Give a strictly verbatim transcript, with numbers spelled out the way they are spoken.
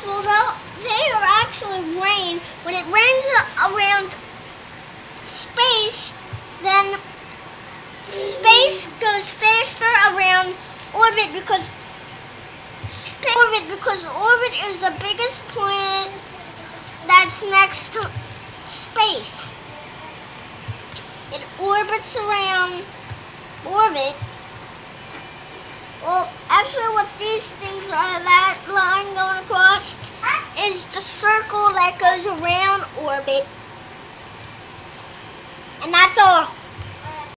well, though, they are actually rain. When it rains around space, then space goes faster around orbit because space, orbit because orbit is the biggest point that's next to space. It orbits around orbit. Well, actually what these things are, that line going across, is the circle that goes around orbit. And that's all.